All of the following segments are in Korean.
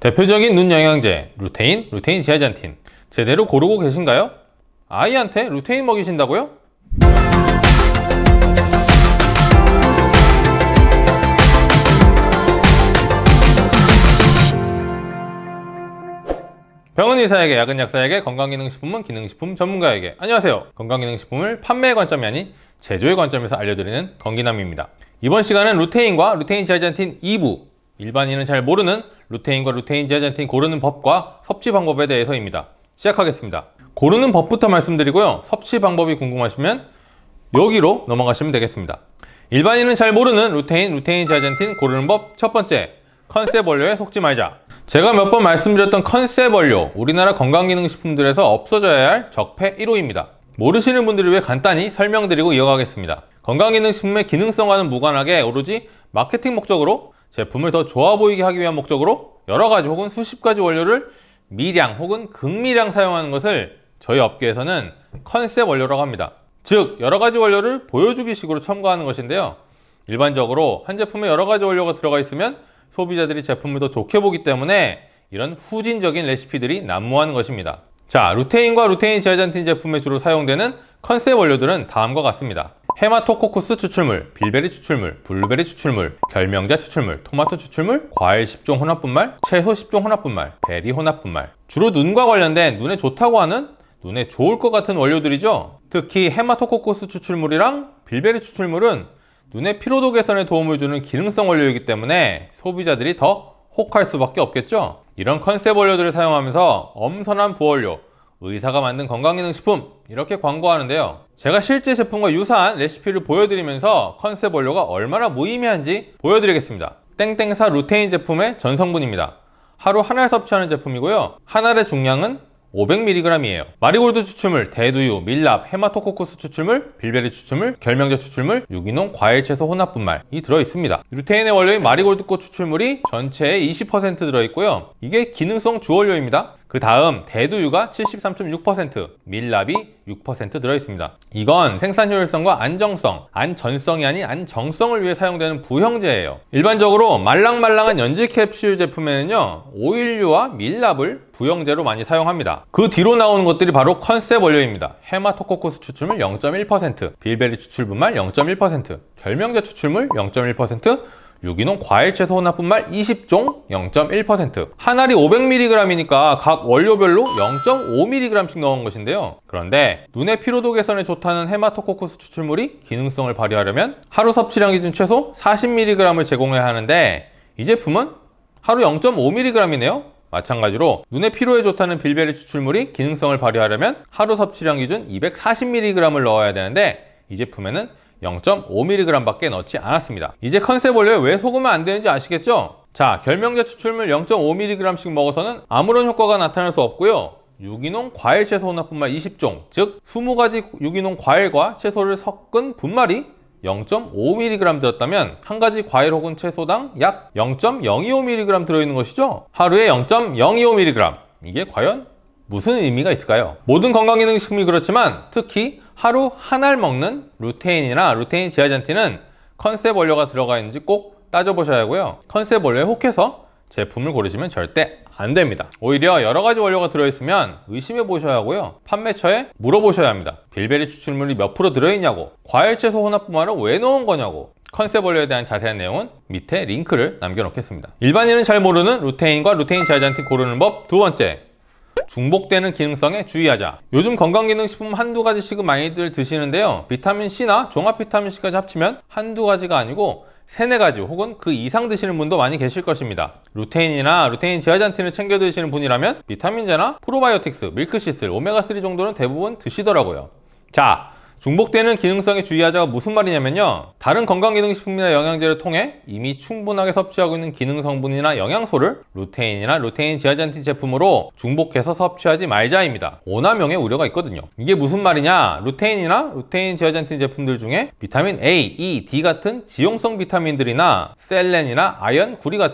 대표적인 눈 영양제 루테인, 루테인 지아잔틴 제대로 고르고 계신가요? 아이한테 루테인 먹이신다고요? 병은 의사에게, 약은 약사에게, 건강기능식품은 기능식품 전문가에게. 안녕하세요. 건강기능식품을 판매의 관점이 아닌 제조의 관점에서 알려드리는 건기남입니다. 이번 시간은 루테인과 루테인 지아잔틴 2부, 일반인은 잘 모르는 루테인과 루테인 지아잔틴 고르는 법과 섭취 방법에 대해서입니다. 시작하겠습니다. 고르는 법부터 말씀드리고요. 섭취 방법이 궁금하시면 여기로 넘어가시면 되겠습니다. 일반인은 잘 모르는 루테인, 루테인 지아잔틴 고르는 법 첫 번째, 컨셉 원료에 속지 말자. 제가 몇 번 말씀드렸던 컨셉 원료, 우리나라 건강기능식품들에서 없어져야 할 적폐 1호입니다. 모르시는 분들을 위해 간단히 설명드리고 이어가겠습니다. 건강기능식품의 기능성과는 무관하게 오로지 마케팅 목적으로, 제품을 더 좋아 보이게 하기 위한 목적으로 여러가지 혹은 수십 가지 원료를 미량 혹은 극미량 사용하는 것을 저희 업계에서는 컨셉 원료라고 합니다. 즉 여러가지 원료를 보여주기 식으로 첨가하는 것인데요, 일반적으로 한 제품에 여러가지 원료가 들어가 있으면 소비자들이 제품을 더 좋게 보기 때문에 이런 후진적인 레시피들이 난무하는 것입니다. 자, 루테인과 루테인 지아잔틴 제품에 주로 사용되는 컨셉 원료들은 다음과 같습니다. 헤마토코쿠스 추출물, 빌베리 추출물, 블루베리 추출물, 결명자 추출물, 토마토 추출물, 과일 10종 혼합분말, 채소 10종 혼합분말, 베리 혼합분말. 주로 눈과 관련된 눈에 좋다고 하는, 눈에 좋을 것 같은 원료들이죠. 특히 헤마토코쿠스 추출물이랑 빌베리 추출물은 눈의 피로도 개선에 도움을 주는 기능성 원료이기 때문에 소비자들이 더 혹할 수밖에 없겠죠. 이런 컨셉 원료들을 사용하면서 엄선한 부원료, 의사가 만든 건강기능식품 이렇게 광고하는데요, 제가 실제 제품과 유사한 레시피를 보여드리면서 컨셉 원료가 얼마나 무의미한지 보여드리겠습니다. 땡땡사 루테인 제품의 전성분입니다. 하루 한 알 섭취하는 제품이고요, 한 알의 중량은 500mg이에요. 마리골드 추출물, 대두유, 밀랍, 헤마토코쿠스 추출물, 빌베리 추출물, 결명자 추출물, 유기농 과일 채소 혼합분말이 들어있습니다. 루테인의 원료인 마리골드꽃 추출물이 전체의 20% 들어있고요, 이게 기능성 주원료입니다. 그 다음 대두유가 73.6%, 밀랍이 6% 들어있습니다. 이건 생산 효율성과 안정성, 안전성이 아닌 안정성을 위해 사용되는 부형제예요. 일반적으로 말랑말랑한 연질 캡슐 제품에는요, 오일류와 밀랍을 부형제로 많이 사용합니다. 그 뒤로 나오는 것들이 바로 컨셉 원료입니다. 헤마토코쿠스 추출물 0.1%, 빌베리 추출분말 0.1%, 결명자 추출물 0.1%, 유기농 과일 채소 혼합분말 20종 0.1%. 한 알이 500mg이니까 각 원료별로 0.5mg씩 넣은 것인데요, 그런데 눈의 피로도 개선에 좋다는 헤마토코쿠스 추출물이 기능성을 발휘하려면 하루 섭취량 기준 최소 40mg을 제공해야 하는데 이 제품은 하루 0.5mg이네요 마찬가지로 눈의 피로에 좋다는 빌베리 추출물이 기능성을 발휘하려면 하루 섭취량 기준 240mg을 넣어야 되는데 이 제품에는 0.5mg 밖에 넣지 않았습니다. 이제 컨셉 원료에 왜 속으면 안 되는지 아시겠죠? 자, 결명자 추출물 0.5mg씩 먹어서는 아무런 효과가 나타날 수 없고요, 유기농 과일 채소 혼합분말 20종, 즉 20가지 유기농 과일과 채소를 섞은 분말이 0.5mg 들었다면 한 가지 과일 혹은 채소당 약 0.025mg 들어있는 것이죠. 하루에 0.025mg, 이게 과연 무슨 의미가 있을까요? 모든 건강기능식품이 그렇지만 특히 하루 한 알 먹는 루테인이나 루테인 지아잔틴은 컨셉 원료가 들어가 있는지 꼭 따져보셔야 하고요, 컨셉 원료에 혹해서 제품을 고르시면 절대 안 됩니다. 오히려 여러가지 원료가 들어있으면 의심해 보셔야 하고요, 판매처에 물어보셔야 합니다. 빌베리 추출물이 몇 프로 들어있냐고, 과일 채소 혼합분말은 왜 넣은 거냐고. 컨셉 원료에 대한 자세한 내용은 밑에 링크를 남겨놓겠습니다. 일반인은 잘 모르는 루테인과 루테인 지아잔틴 고르는 법 두 번째, 중복되는 기능성에 주의하자. 요즘 건강기능식품 한두 가지씩은 많이들 드시는데요, 비타민C나 종합 비타민C까지 합치면 한두 가지가 아니고 3, 4가지 혹은 그 이상 드시는 분도 많이 계실 것입니다. 루테인이나 루테인 지아잔틴을 챙겨 드시는 분이라면 비타민제나 프로바이오틱스, 밀크시슬, 오메가3 정도는 대부분 드시더라고요. 자, 중복되는 기능성에 주의하자가 무슨 말이냐면요, 다른 건강기능식품이나 영양제를 통해 이미 충분하게 섭취하고 있는 기능성분이나 영양소를 루테인이나 루테인 지아잔틴 제품으로 중복해서 섭취하지 말자입니다. 오남용의 우려가 있거든요. 이게 무슨 말이냐, 루테인이나 루테인 지아잔틴 제품들 중에 비타민 A, E, D 같은 지용성 비타민들이나 셀렌이나 아연, 구리 같은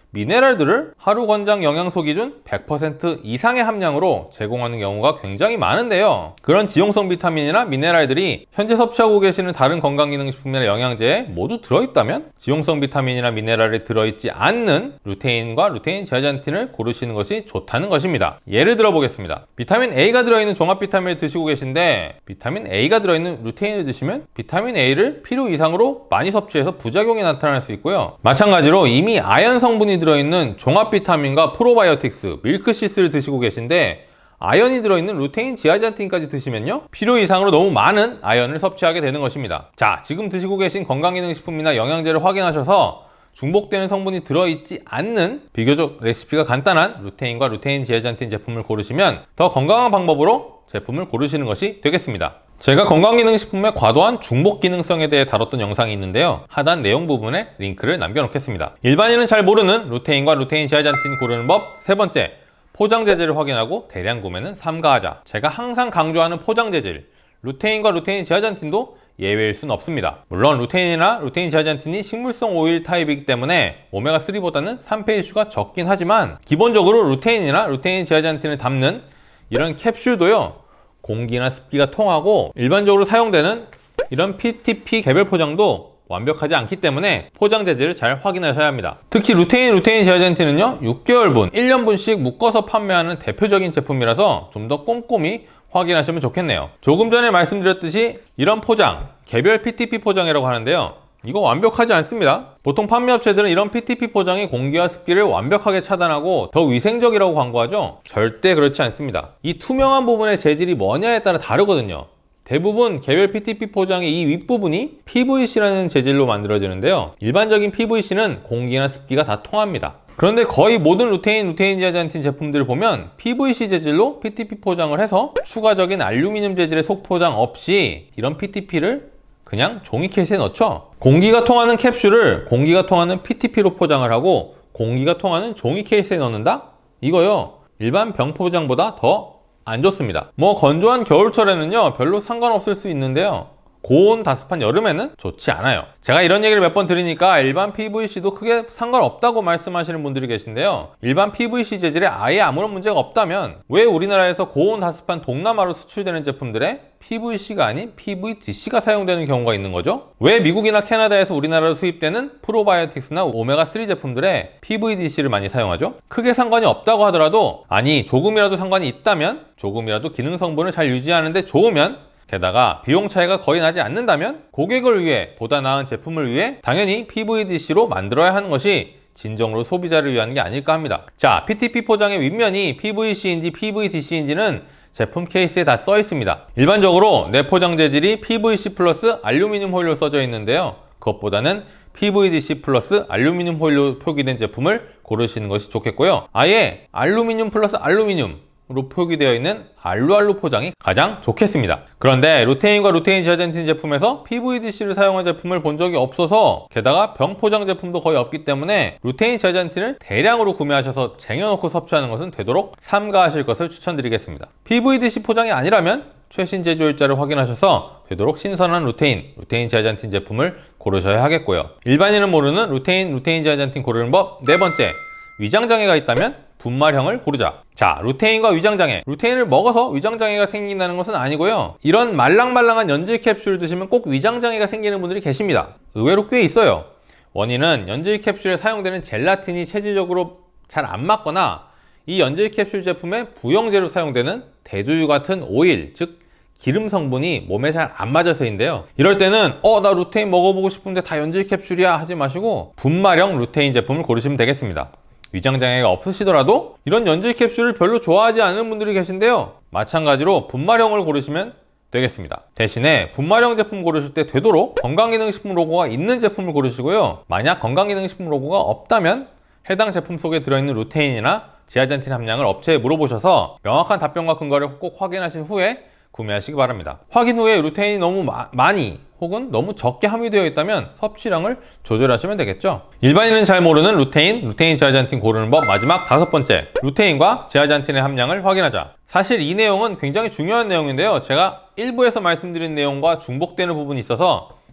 미네랄들을 하루 권장 영양소 기준 100% 이상의 함량으로 제공하는 경우가 굉장히 많은데요. 그런 지용성 비타민이나 미네랄들이 현재 섭취하고 계시는 다른 건강기능식품이나 영양제에 모두 들어있다면 지용성 비타민이나 미네랄이 들어있지 않는 루테인과 루테인 지아잔틴을 고르시는 것이 좋다는 것입니다. 예를 들어 보겠습니다. 비타민 A가 들어있는 종합 비타민을 드시고 계신데 비타민 A가 들어있는 루테인을 드시면 비타민 A를 필요 이상으로 많이 섭취해서 부작용이 나타날 수 있고요. 마찬가지로 이미 아연 성분이 들어있는 종합 비타민과 프로바이오틱스, 밀크시스를 드시고 계신데 아연이 들어있는 루테인 지아잔틴까지 드시면요, 필요 이상으로 너무 많은 아연을 섭취하게 되는 것입니다. 자, 지금 드시고 계신 건강기능식품이나 영양제를 확인하셔서 중복되는 성분이 들어있지 않는 비교적 레시피가 간단한 루테인과 루테인 지아잔틴 제품을 고르시면 더 건강한 방법으로 제품을 고르시는 것이 되겠습니다. 제가 건강기능식품의 과도한 중복 기능성에 대해 다뤘던 영상이 있는데요. 하단 내용 부분에 링크를 남겨놓겠습니다. 일반인은 잘 모르는 루테인과 루테인 지아잔틴 고르는 법 세 번째, 포장 재질을 확인하고 대량 구매는 삼가하자. 제가 항상 강조하는 포장 재질, 루테인과 루테인 지아잔틴도 예외일 순 없습니다. 물론 루테인이나 루테인 지아잔틴이 식물성 오일 타입이기 때문에 오메가3보다는 산패 이슈가 적긴 하지만 기본적으로 루테인이나 루테인 지아잔틴을 담는 이런 캡슐도요, 공기나 습기가 통하고 일반적으로 사용되는 이런 PTP 개별 포장도 완벽하지 않기 때문에 포장 재질을 잘 확인하셔야 합니다. 특히 루테인 지아잔틴은요, 6개월분, 1년분씩 묶어서 판매하는 대표적인 제품이라서 좀 더 꼼꼼히 확인하시면 좋겠네요. 조금 전에 말씀드렸듯이 이런 포장, 개별 PTP 포장이라고 하는데요, 이거 완벽하지 않습니다. 보통 판매업체들은 이런 PTP 포장이 공기와 습기를 완벽하게 차단하고 더 위생적이라고 광고하죠? 절대 그렇지 않습니다. 이 투명한 부분의 재질이 뭐냐에 따라 다르거든요. 대부분 개별 PTP 포장의 이 윗부분이 PVC라는 재질로 만들어지는데요, 일반적인 PVC는 공기나 습기가 다 통합니다. 그런데 거의 모든 루테인 지아잔틴 제품들을 보면 PVC 재질로 PTP 포장을 해서 추가적인 알루미늄 재질의 속포장 없이 이런 PTP를 그냥 종이 케이스에 넣죠. 공기가 통하는 캡슐을 공기가 통하는 PTP로 포장을 하고 공기가 통하는 종이 케이스에 넣는다? 이거요, 일반 병 포장보다 더 안 좋습니다. 뭐 건조한 겨울철에는요 별로 상관없을 수 있는데요, 고온 다습한 여름에는 좋지 않아요. 제가 이런 얘기를 몇 번 드리니까 일반 PVC도 크게 상관없다고 말씀하시는 분들이 계신데요, 일반 PVC 재질에 아예 아무런 문제가 없다면 왜 우리나라에서 고온 다습한 동남아로 수출되는 제품들에 PVC가 아닌 PVDC가 사용되는 경우가 있는 거죠? 왜 미국이나 캐나다에서 우리나라로 수입되는 프로바이오틱스나 오메가3 제품들에 PVDC를 많이 사용하죠? 크게 상관이 없다고 하더라도, 아니 조금이라도 상관이 있다면, 조금이라도 기능 성분을 잘 유지하는 데 좋으면, 게다가 비용 차이가 거의 나지 않는다면 고객을 위해, 보다 나은 제품을 위해 당연히 PVDC로 만들어야 하는 것이 진정으로 소비자를 위한 게 아닐까 합니다. 자, PTP 포장의 윗면이 PVC인지 PVDC인지는 제품 케이스에 다 써 있습니다. 일반적으로 내포장 재질이 PVC 플러스 알루미늄 호일로 써져 있는데요, 그것보다는 PVDC 플러스 알루미늄 호일로 표기된 제품을 고르시는 것이 좋겠고요, 아예 알루미늄 플러스 알루미늄으로 표기되어 있는 알루알루 포장이 가장 좋겠습니다. 그런데 루테인과 루테인 지아잔틴 제품에서 PVDC를 사용한 제품을 본 적이 없어서, 게다가 병 포장 제품도 거의 없기 때문에 루테인 지아잔틴을 대량으로 구매하셔서 쟁여놓고 섭취하는 것은 되도록 삼가하실 것을 추천드리겠습니다. PVDC 포장이 아니라면 최신 제조일자를 확인하셔서 되도록 신선한 루테인 지아잔틴 제품을 고르셔야 하겠고요. 일반인은 모르는 루테인 지아잔틴 고르는 법 네 번째, 위장장애가 있다면 분말형을 고르자. 자, 루테인과 위장장애. 루테인을 먹어서 위장장애가 생긴다는 것은 아니고요, 이런 말랑말랑한 연질 캡슐을 드시면 꼭 위장장애가 생기는 분들이 계십니다. 의외로 꽤 있어요. 원인은 연질 캡슐에 사용되는 젤라틴이 체질적으로 잘 안 맞거나 이 연질 캡슐 제품에 부영제로 사용되는 대두유 같은 오일, 즉 기름 성분이 몸에 잘 안 맞아서인데요, 이럴 때는 나 루테인 먹어보고 싶은데 다 연질 캡슐이야 하지 마시고 분말형 루테인 제품을 고르시면 되겠습니다. 위장장애가 없으시더라도 이런 연질 캡슐을 별로 좋아하지 않는 분들이 계신데요, 마찬가지로 분말형을 고르시면 되겠습니다. 대신에 분말형 제품 고르실 때 되도록 건강기능식품 로고가 있는 제품을 고르시고요, 만약 건강기능식품 로고가 없다면 해당 제품 속에 들어있는 루테인이나 지아잔틴 함량을 업체에 물어보셔서 명확한 답변과 근거를 꼭 확인하신 후에 구매하시기 바랍니다. 확인 후에 루테인이 너무 많이 혹은 너무 적게 함유되어 있다면 섭취량을 조절하시면 되겠죠. 일반인은 잘 모르는 루테인 지아잔틴 고르는 법 마지막 다섯 번째, 루테인과 지아잔틴의 함량을 확인하자. 사실 이 내용은 굉장히 중요한 내용인데요, 제가 일부에서 말씀드린 내용과 중복되는 부분이 있어서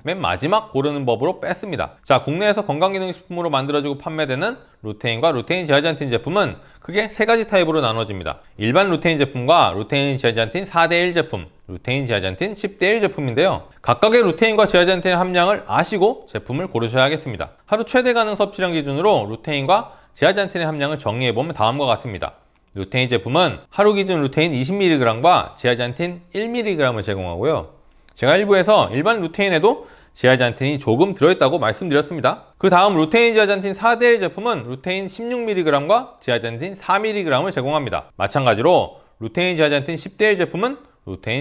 맨 마지막 고르는 법으로 뺐습니다. 자, 국내에서 건강기능식품으로 만들어지고 판매되는 루테인과 루테인 지아젠틴 제품은 크게 세 가지 타입으로 나눠집니다. 일반 루테인 제품과 루테인 지아젠틴 4:1 제품, 루테인 지아젠틴 10:1 제품인데요. 각각의 루테인과 지아젠틴의 함량을 아시고 제품을 고르셔야겠습니다. 하루 최대 가능 섭취량 기준으로 루테인과 지아젠틴의 함량을 정리해보면 다음과 같습니다. 루테인 제품은 하루 기준 루테인 20mg과 지아젠틴 1mg을 제공하고요. 제가 일부에서 일반 루테인에도 지아젠틴이 조금 들어있다고 말씀드렸습니다. 그 다음 루테인 지아젠틴 4:1 제품은 루테인 16mg과 지아젠틴 4mg을 제공합니다. 마찬가지로 루테인 지아젠틴 10:1 제품은 루테인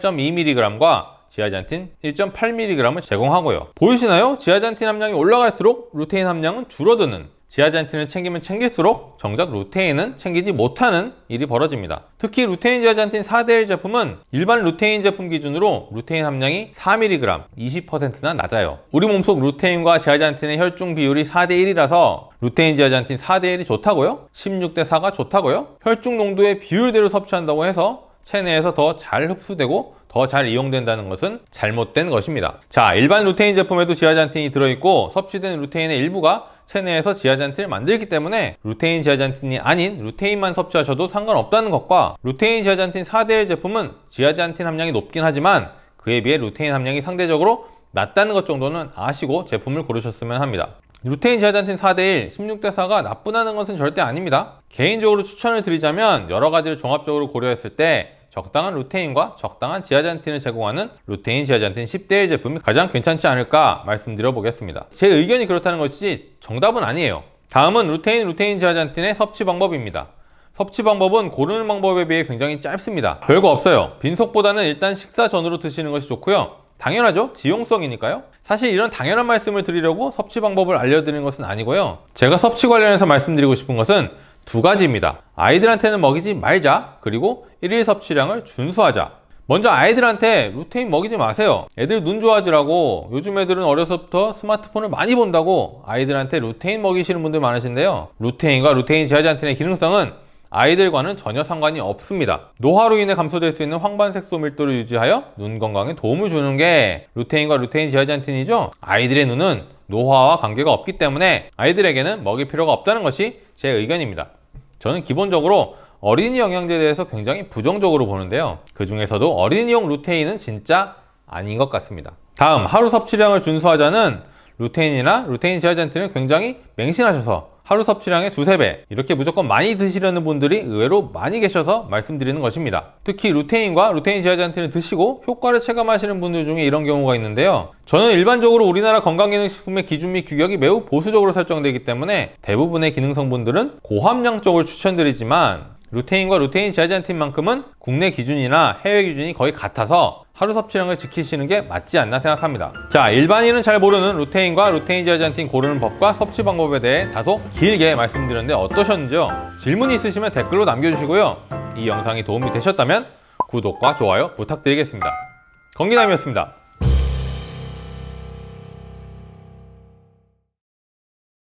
18.2mg과 지아젠틴 1.8mg을 제공하고요. 보이시나요? 지아젠틴 함량이 올라갈수록 루테인 함량은 줄어드는, 지아젠틴을 챙기면 챙길수록 정작 루테인은 챙기지 못하는 일이 벌어집니다. 특히 루테인 지아젠틴 4:1 제품은 일반 루테인 제품 기준으로 루테인 함량이 4mg, 20%나 낮아요. 우리 몸속 루테인과 지아젠틴의 혈중 비율이 4:1이라서 루테인 지아젠틴 4:1이 좋다고요? 16:4가 좋다고요? 혈중 농도의 비율대로 섭취한다고 해서 체내에서 더 잘 흡수되고 더 잘 이용된다는 것은 잘못된 것입니다. 자, 일반 루테인 제품에도 지아젠틴이 들어있고 섭취된 루테인의 일부가 체내에서 지아젠틴을 만들기 때문에 루테인 지아젠틴이 아닌 루테인만 섭취하셔도 상관없다는 것과, 루테인 지아젠틴 4:1 제품은 지아젠틴 함량이 높긴 하지만 그에 비해 루테인 함량이 상대적으로 낮다는 것 정도는 아시고 제품을 고르셨으면 합니다. 루테인 지아젠틴 4:1, 16:4가 나쁘다는 것은 절대 아닙니다. 개인적으로 추천을 드리자면 여러 가지를 종합적으로 고려했을 때 적당한 루테인과 적당한 지아젠틴을 제공하는 루테인 지아젠틴 10:1 제품이 가장 괜찮지 않을까 말씀드려 보겠습니다. 제 의견이 그렇다는 것이지 정답은 아니에요. 다음은 루테인 지아젠틴의 섭취 방법입니다. 섭취 방법은 고르는 방법에 비해 굉장히 짧습니다. 별거 없어요. 빈속보다는 일단 식사 전후로 드시는 것이 좋고요. 당연하죠. 지용성이니까요. 사실 이런 당연한 말씀을 드리려고 섭취 방법을 알려드리는 것은 아니고요. 제가 섭취 관련해서 말씀드리고 싶은 것은 두 가지입니다. 아이들한테는 먹이지 말자, 그리고 일일 섭취량을 준수하자. 먼저 아이들한테 루테인 먹이지 마세요. 애들 눈 좋아지라고, 요즘 애들은 어려서부터 스마트폰을 많이 본다고 아이들한테 루테인 먹이시는 분들 많으신데요. 루테인과 루테인 지아젠틴의 기능성은 아이들과는 전혀 상관이 없습니다. 노화로 인해 감소될 수 있는 황반색소 밀도를 유지하여 눈 건강에 도움을 주는 게 루테인과 루테인 지아젠틴이죠. 아이들의 눈은 노화와 관계가 없기 때문에 아이들에게는 먹일 필요가 없다는 것이 제 의견입니다. 저는 기본적으로 어린이 영양제에 대해서 굉장히 부정적으로 보는데요. 그 중에서도 어린이용 루테인은 진짜 아닌 것 같습니다. 다음, 하루 섭취량을 준수하자는 루테인이나 루테인 지아젠틴을 굉장히 맹신하셔서 하루 섭취량의 2~3배 이렇게 무조건 많이 드시려는 분들이 의외로 많이 계셔서 말씀드리는 것입니다. 특히 루테인과 루테인 지아젠틴을 드시고 효과를 체감하시는 분들 중에 이런 경우가 있는데요. 저는 일반적으로 우리나라 건강기능식품의 기준 및 규격이 매우 보수적으로 설정되기 때문에 대부분의 기능성분들은 고함량 쪽을 추천드리지만 루테인과 루테인 지아젠틴만큼은 국내 기준이나 해외 기준이 거의 같아서 하루 섭취량을 지키시는 게 맞지 않나 생각합니다. 자, 일반인은 잘 모르는 루테인과 루테인 지아젠틴 고르는 법과 섭취 방법에 대해 다소 길게 말씀드렸는데 어떠셨는지요? 질문이 있으시면 댓글로 남겨주시고요. 이 영상이 도움이 되셨다면 구독과 좋아요 부탁드리겠습니다. 건기남이었습니다.